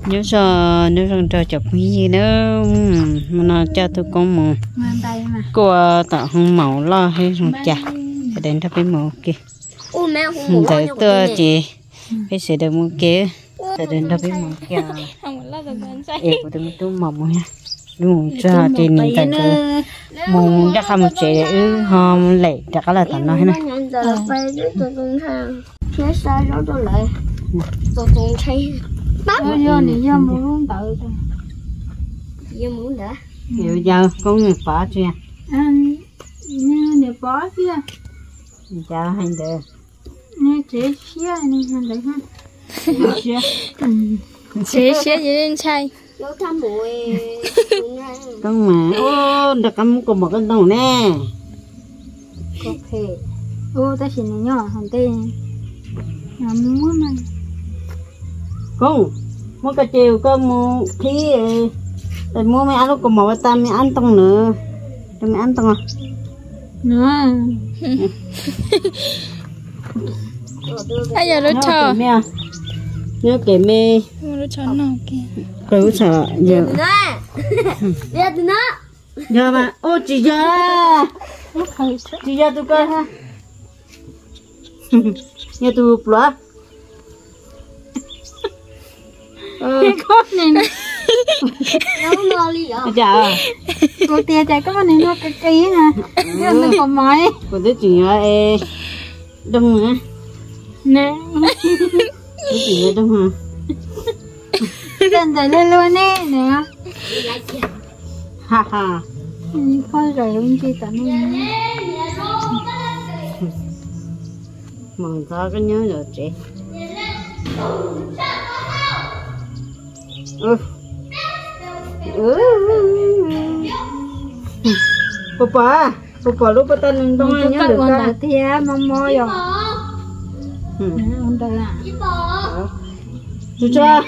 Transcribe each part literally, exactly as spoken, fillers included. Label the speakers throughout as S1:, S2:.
S1: nhớ giờ nhớ rằng cho chụp cái gì nữa mà nó cho tôi con mù cô tạo không màu lo hay không chả để đến thắp cái màu kia để tôi chị cái sẽ được mua kia để đến thắp cái màu kia em của tôi tôi màu nha đúng cho chị nên tại tôi mù chắc không chị để hôm lệ chắc là tao nói nè
S2: phía sau đó tôi lại tôi cũng thấy bắp
S3: rồi giờ này giờ muốn tự
S2: giờ muốn nữa
S1: giờ giờ có người phá chưa
S3: anh như này bỏ chưa
S1: giờ hay được
S3: nè chế xía này hành đấy ha
S1: xía
S4: chế xía gì lên chay
S2: lâu thăm mùi
S1: con mà ô được cầm cùng một cái đầu nè
S3: ok ô ta chỉ này nhỏ hàng tên làm muốn mà
S1: con mua cái chiều con mua khí rồi mua mấy ăn lúc còn một ta mấy ăn tông nữa cho mấy ăn tông à
S3: nữa
S4: bây giờ nó chờ
S1: nhớ kể mê
S4: nó chờ nào kìa
S1: cứ sợ giờ
S2: giờ từ nó
S1: giờ mà ô chị giờ chị giờ tôi coi ha nhà tôi plug
S3: cái con này nè
S2: nấu ngon đi vậy
S1: dạ
S3: cô tia chạy có con này nó cái kia hả giờ mình còn mỏi
S1: cô thấy chị nhớ e đông hả
S3: nè
S1: thấy chị nhớ đông hả
S3: dần dần lên luôn nè nè
S1: ha ha
S3: coi rồi không chi tận
S1: mừng sao có nhớ rồi chị ừ ừ papa papa lúc bắt tay đông anh nhớ được
S3: con tia mong mỏi rồi ông ta là
S1: chú cha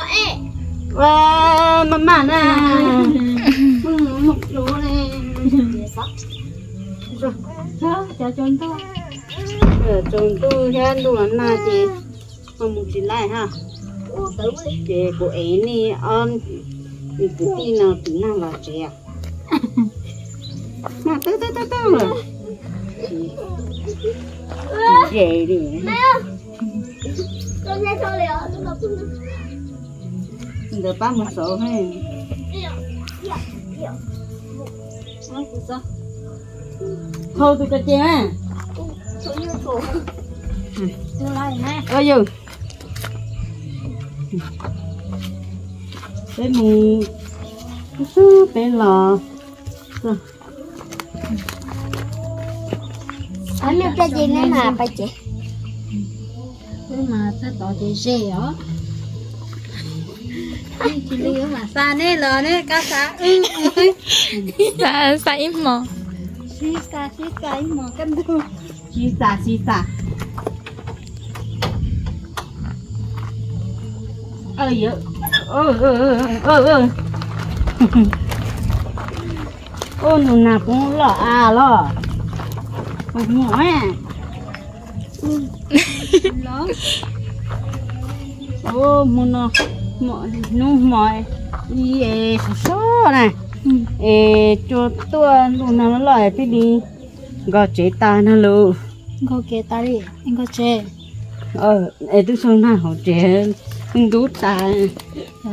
S1: wow mama nè một lúa này
S3: đó chào chồng tôi
S1: chồng tôi khen đồ ăn nào chị không muốn chị lại ha chị của ấy nè on mình tự tin nào tự nào là chị à mà tới tới tới tới rồi chị về đi
S2: con nghe sao liệu tôi đọc không
S1: được ba một số hay thôi tôi cái chè
S3: tôi lại nè
S1: ơi dù cái mù cái lò
S2: ở nơi cái gì nữa mà bà chị
S3: thế mà ta tỏ chị rẻ đó chị đi ở mà xa nè lờ nè cá xa ừ
S4: dạ xa im mò
S3: xí xa xí xa im mò cân đu
S1: xí xà xí xà ơi ơi ơi ơi ơi ơi ô nụ nào cũng lọ à lọ một nhỏ à ô muốn nó mọi nó mọi đi số này ê cho tôi nụ nào nó lại cái đi gọi chế ta nó luôn
S3: gọi chế ta đi anh gọi chế
S1: ờ ê tôi xong nào họ chế không đủ ta
S3: ờ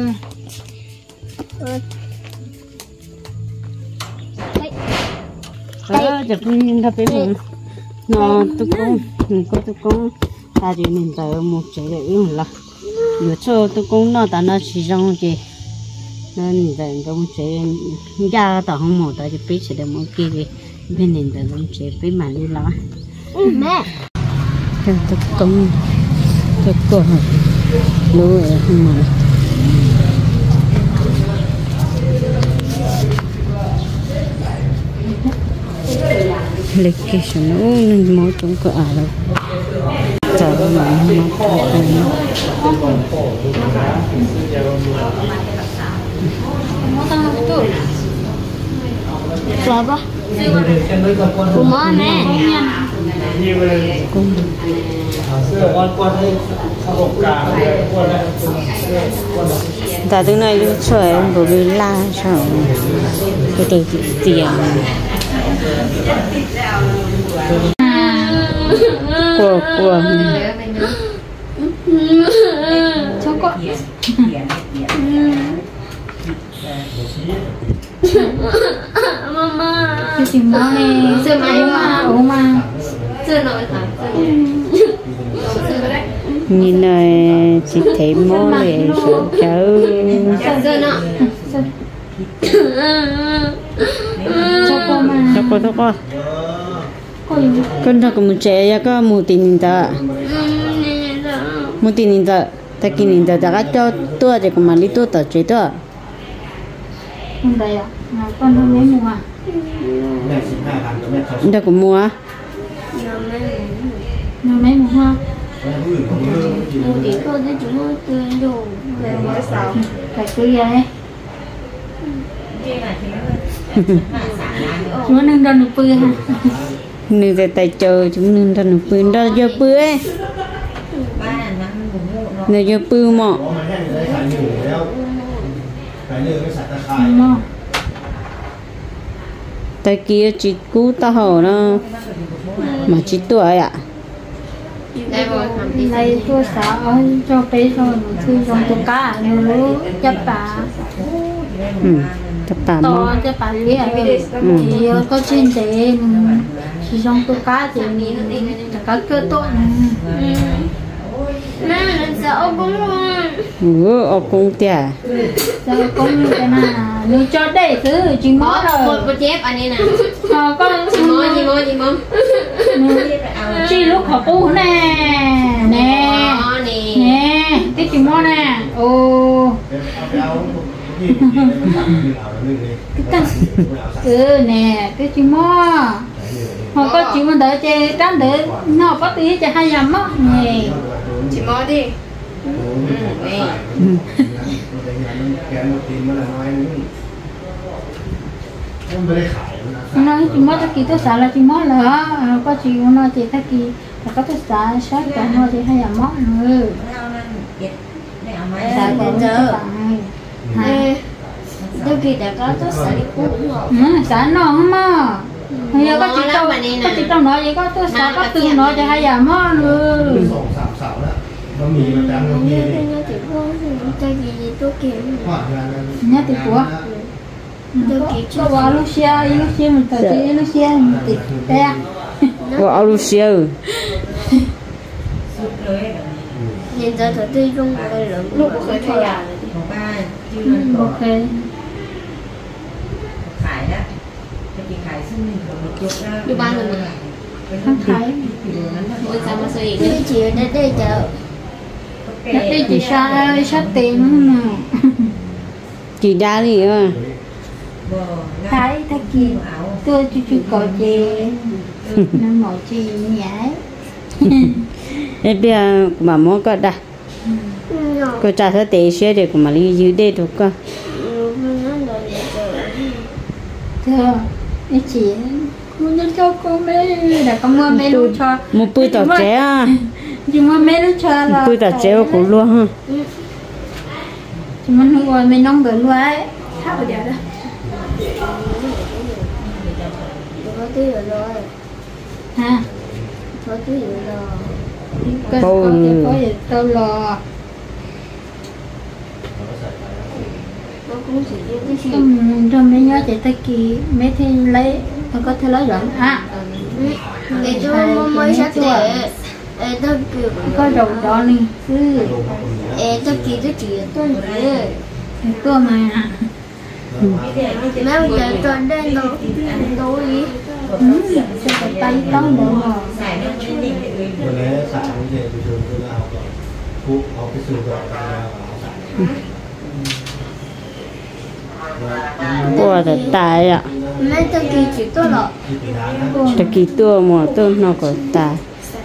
S1: ờ chụp những cái bé mình nó tôi cũng có tôi cũng ta chỉ mình tới một chế để yêu là nhiều chỗ tôi cũng nó ta nó chỉ trong gì nên mình tới trong chế ra tao không một tới biết sẽ được một kia đi bên mình tới trong chế biết mà đi lo
S2: mẹ
S1: tôi cũng tôi cũng lúa không mà location nó mỗi chỗ có ở đâu chờ mà nó thôi
S2: Siapa? Rumah nih.
S1: ta từ này chơi bởi vì la sao từ từ tiền của của
S3: cho con
S2: mama
S3: cái gì mà này
S2: giờ mày mà
S3: ốm mà
S2: giờ nói thẳng
S1: nhìn này chỉ thấy mó lệ sợ cháu
S2: giờ nọ
S3: cho con mà
S1: cho con cho con
S3: con
S1: con thằng cũng trẻ ya có một tin ta một tin ta ta kinh ta ta cho tua thì cũng mà đi tua tao chơi tua
S3: không đây à mà con không mấy mùa à
S1: ta cũng mua
S3: nó mấy mùa ha
S2: một tí cô sẽ chúng tôi tươi đủ về mỗi sáu
S3: phải cứ vậy chúng nó nâng ra nụ pư ha
S1: nương tay tay chơi chúng nương ra nụ pư đó giờ pư ấy nương giờ pư mọ tay kia chỉ cú ta hổ nó mà chỉ tuổi ạ
S3: này tôi sợ cho bé rồi một thứ trong tôi cá nếu chấp bà
S1: ừ chấp bà
S3: to
S1: mọ
S3: chấp bà lý thì có chuyên đề chỉ trong tôi cá thì cá cơ tốt
S2: mẹ là sợ cũng luôn
S1: ừ ở cung tia
S3: giờ cũng như thế nào nếu cho để thứ chỉ mó rồi
S2: một một chép anh ấy nè
S3: ờ con
S2: chị mò chị mò chị mò
S3: chỉ lúc họ pu nè nè
S2: nè
S3: nè cái chỉ mó nè ô cái căn ừ nè cái chỉ mó họ có chỉ muốn đợi chơi tránh để nó có tí cho hai dầm á nè
S2: chị mò đi
S3: nói chỉ mó cái tôi xả là chỉ mó là có chỉ muốn nói chỉ cái kỳ là có tôi xả sát cả nó thì hai dầm mó nữa xả còn chờ
S2: đôi khi đã có tôi sẽ đi cũ rồi
S3: ừ xả nó không mà bây giờ có chỉ trong có chỉ trong nó vậy có tôi xả có từng nó cho hai dầm mó nữa
S5: nó mì mà trắng nó mì đi
S2: nhớ thì cô cho gì gì tôi kiếm
S3: nhớ thì của có bỏ lúc xe lúc xe mình tự đi lúc xe mình tự té
S1: của Alucia
S2: hiện giờ tôi đi trong người lớn lúc khởi thay à
S3: ok
S2: đi ban rồi
S3: không thấy
S2: ôi sao mà suy nghĩ chị đến đây chờ
S3: đây chỉ xa sát tiền nữa
S1: chị đa đi à
S3: thấy thấy kia tôi chú chú cò chè nó màu chì nhảy
S1: em bây giờ mà muốn có đa có trả thế tế xe để mà đi dưới đây được cơ
S3: thưa cái chị muốn cho cô mấy là con mua mấy lúc cho
S1: một bữa tao trẻ à
S3: chỉ mua mấy lúc cho là
S1: bữa tao trẻ cũng luôn ha
S3: chỉ muốn ngồi mấy nông bữa luôn ấy tháo vào đó
S2: có tí rồi rồi
S3: ha
S2: có tí rồi rồi
S3: có có có gì tao lò
S2: nó cũng chỉ biết cái gì
S3: trong mấy nhớ chạy tới kỳ mấy thì lấy có thể lấy rộng à
S2: để cho mới sát để để tôi kiểu
S3: có rộng đó này cứ
S2: để tôi kỳ tôi chỉ tôi nhớ
S3: tôi mà
S2: mấy giờ tôi đang đâu đâu đi
S3: sẽ phải tay tao nữa mà
S5: vừa lẽ xả như thế thì thường tôi là học rồi phụ học cái sự rồi là
S1: của là tài ạ
S2: mấy tôi kỳ chỉ tôi lọ
S1: ta kỳ tua mà tôi nó có tài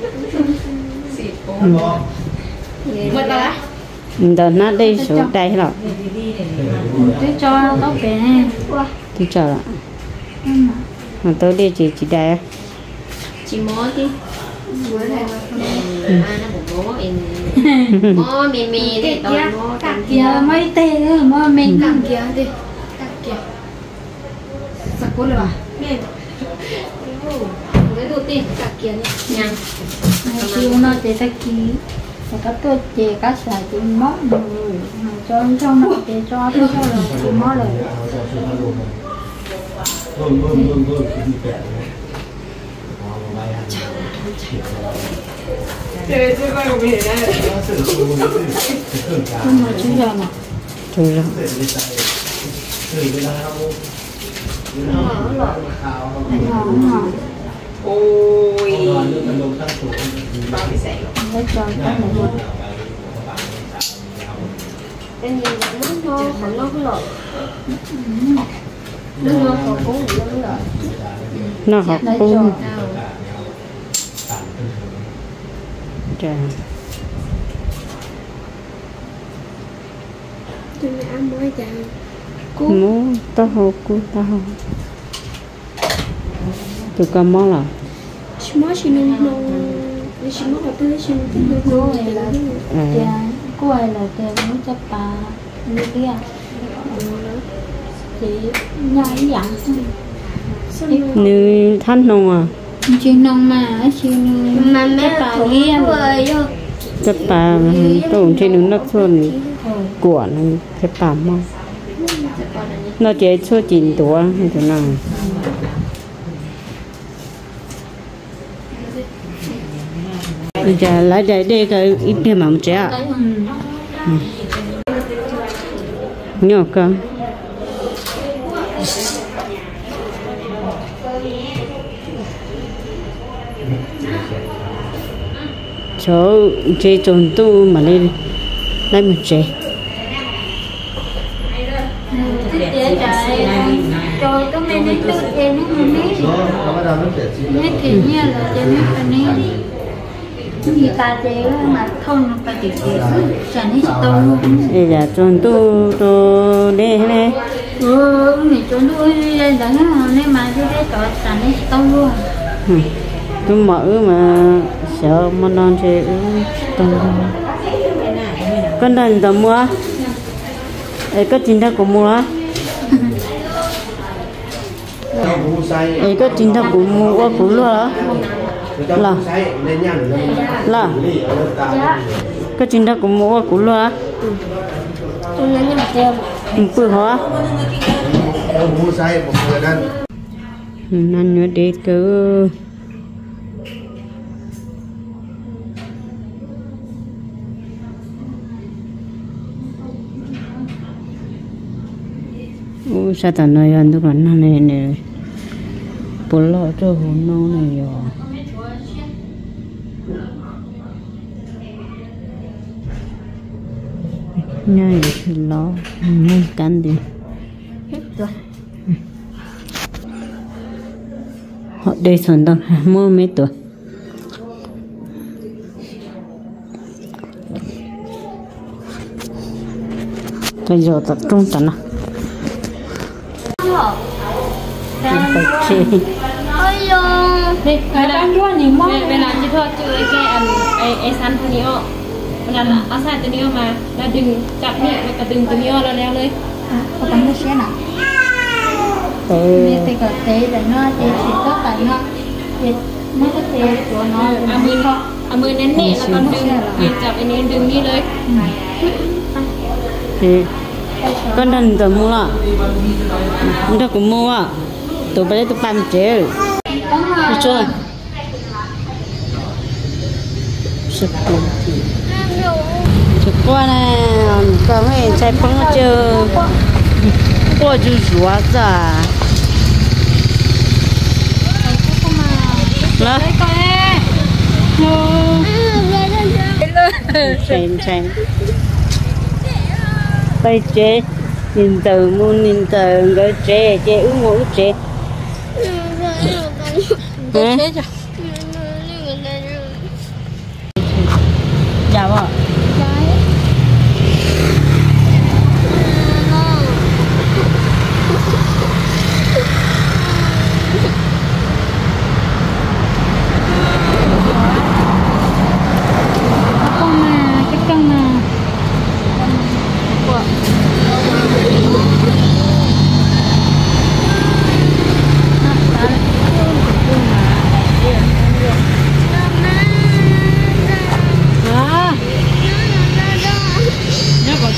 S2: một đó
S1: đó nó đây số đây rồi
S3: tôi cho tao bé
S1: tôi chờ ạ mà tôi đi chỉ chỉ đây
S2: chỉ mó đi mò mì mì để tôi mò
S3: cắt kia mấy tê nữa mò mình
S2: cắt kia đi cắt kia sặc cuốn rồi à mẹ cái đầu tiên cắt kia nhá
S3: chiều nó chỉ ta kí và các tôi chỉ các sản chỉ móc rồi cho trong nó chỉ cho tôi cho là chỉ móc rồi
S5: luôn luôn luôn luôn cái gì cả
S2: chơi chơi bao nhiêu này
S3: nhưng mà chú giờ mà
S1: chú giờ
S2: ôi
S3: lấy cho các này luôn
S2: cái gì nó nó còn nó cái lợn nó nó còn cũng nó lợn
S1: nó học
S3: lấy
S1: cũng
S3: cho
S1: trời
S2: tôi mẹ ăn mới chàng
S1: muốn tao học cũng tao học từ cầm món là
S2: chỉ mới chỉ nung nung chỉ mới là tôi chỉ nung
S3: cô
S2: nung
S3: ấy là tiền cô ấy là tiền muốn cho bà như kia thì nhảy dặn
S1: như thanh nông à
S3: chuyện nông mà chuyện
S2: mà mẹ
S3: bà
S2: thủng
S3: kia
S2: rồi vô
S1: chất bà tôi trên núi nước xuân của nó chất bà mong nó chế số chín tuổi như thế nào bây giờ lấy đây đây cái ít thêm mỏng chế à nhỏ cơ chỗ chế trồng tu mà lên lấy một chế
S3: để chạy rồi tôi mới đi tôi chơi nó không biết mấy kiểu như là chơi nó phải đi thì ta chơi mà thôn nó phải chỉ chơi chẳng hết tôi luôn
S1: bây giờ trồng tu tu đi này
S3: ừ mình trốn tôi lên đó nên mà tôi để cho chẳng hết tôi luôn
S1: tôi mở mà sợ mà non chơi tông con đàn tao mua ấy có chính thức của mua ấy có chính thức của mua qua của luôn đó là là có chính thức của mua qua của luôn á
S2: tôi nhớ nhầm tiêu
S1: bự hả nên nhớ đi cứ ủa sao ta nói anh tôi còn nói này này bố lo cho hồn nó này rồi nhai thì lo muốn cắn đi họ đây xong đâu mua mấy tuổi bây giờ tập trung tận nào phải chơi
S2: ôi yo
S3: đi cái đó luôn thì mong
S6: เวลาที่ทอดเจอไอ้แกอันไอ้ไอ้ซันตัวนี้ออกเวลาเอาใส่ตัวนี้ออกมาแล้วดึงจับเนี่ยแล้วก็ดึงตัวนี้ออกแล้วแล้วเลย
S3: có tấm cái xe nào
S1: ừ
S3: thì có thể là nó thì chỉ có tại nó thì nó có thể của nó
S6: เอามือเอามือเน้นนี่แล้วก็ดึงยืนจับไอ้นี้ดึงนี่เลย
S1: thì con đàn tao mua là nó cũng mua à tụi bây giờ tụi bán chế được chưa sụp cuốn sụp qua này có mấy trái bông chưa qua chú rùa ra là xem xem tay chế nhìn từ muôn nhìn từ cái chế chế uống ngủ chế hả dạ vợ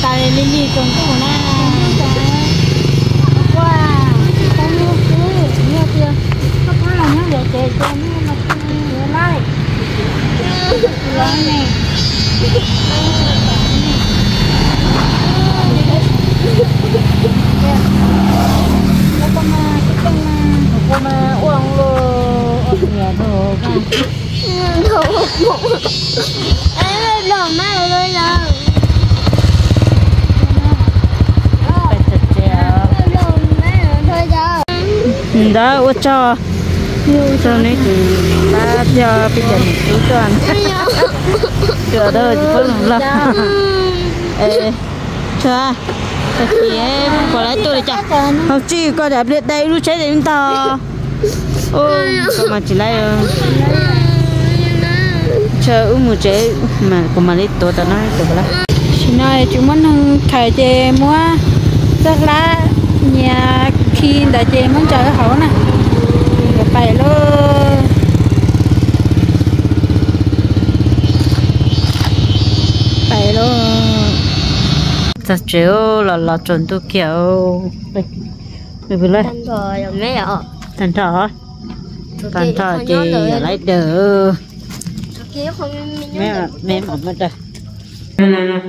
S4: ta lên đi trồng củ na
S3: qua cái nước cứ nhiều tiền có phải là những để chế cho nó mà nhớ lại lớn này nó có mà cái mà có mà uống lô ở nhà đồ cái đồ ấy đồ mà rồi là
S1: đó ô cho cho nên ta cho bây giờ mình chú cho anh chờ đó chỉ có làm lắm ê cho thật chị em có lẽ tôi chả học chi có đẹp liệt đây lúc chế đến to ôi mà chỉ lấy chờ uống một chế mà có mà lấy tôi ta nói được lắm
S4: chị nói chúng mình thầy chị mua rất là nhà khi đã chị muốn chờ cái hậu nè phải luôn phải luôn
S1: thật chiếu là là chuẩn tôi kiểu đây đây vừa lên
S2: thành thờ rồi mấy ạ
S1: thành thọ thành thọ chị lấy đỡ
S2: kia không
S1: mẹ mẹ mỏng mất đây nè nè nè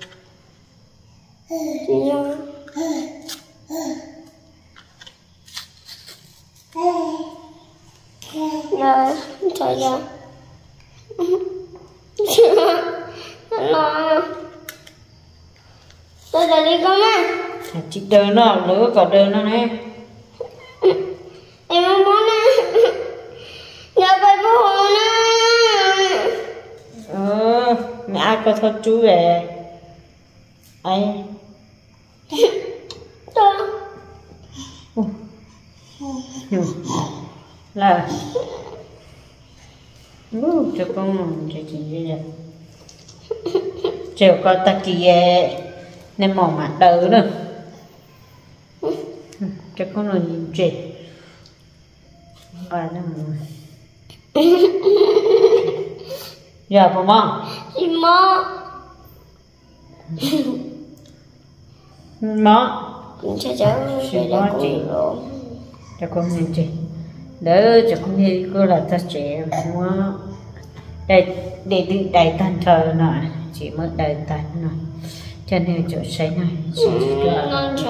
S2: rồi trời ơi nó tôi đã đi con á
S1: chị đơn nó lửa còn đơn nó nè
S2: em không muốn nè nhớ phải bố hồ nè
S1: ờ mẹ ai có thôi chú về ai
S2: tôi
S1: là uh, cho con mong cho chị vậy chiều con ta kia nên mong mặt đỡ nữa cho con là nhìn chị và nó giờ phải mong
S2: chị mơ
S1: mọ
S2: chắc chắn sẽ là chị
S1: cho con nhìn chị đỡ cho con đi cô là ta trẻ mua đây để đựng đầy tan thờ nọ chỉ mất đầy tan nọ cho nên chỗ sấy này chỉ